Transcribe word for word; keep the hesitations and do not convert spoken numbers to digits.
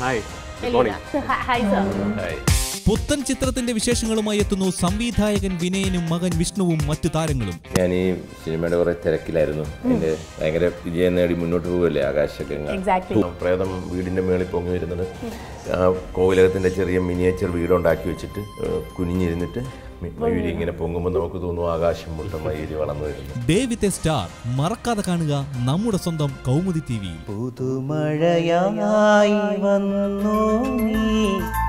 Hi. Good morning. Hi sir. Hi. പുത്തൻ ചിത്രത്തിന്റെ വിശേഷങ്ങളുമായി എത്തുന്നു സംവിധായകൻ വിനയനും മകൻ വിഷ്ണുവും മറ്റു താരങ്ങളും. ഞാൻ ഈ സിനിമയുടെ കുറെ തിരക്കിലായിരുന്നു. എന്റെ ഭയങ്കര വിജയം നേടി മുന്നോട്ട് പോവുകയല്ലേ ആകാശഗംഗ. പ്രേതം വീടിന്റെ മേളിൽ പൊങ്ങി വരുന്നത് കോവിലകത്തിന്റെ ചെറിയ മിനിയേച്ചർ വീടുണ്ടാക്കി വെച്ചിട്ട് കുനിഞ്ഞിരുന്നിട്ട് മയൂരി ഇങ്ങനെ പൊങ്ങുമ്പോൾ നമുക്ക് തോന്നുന്നു ആകാശം മുട്ട മയൂരി വളർന്നു വരുന്നു. ഡേ വിത്ത് എ സ്റ്റാർ മറക്കാതെ കാണുക നമ്മുടെ സ്വന്തം കൗമുദി ടി വി. പുതുമഴയായി വന്നു നീ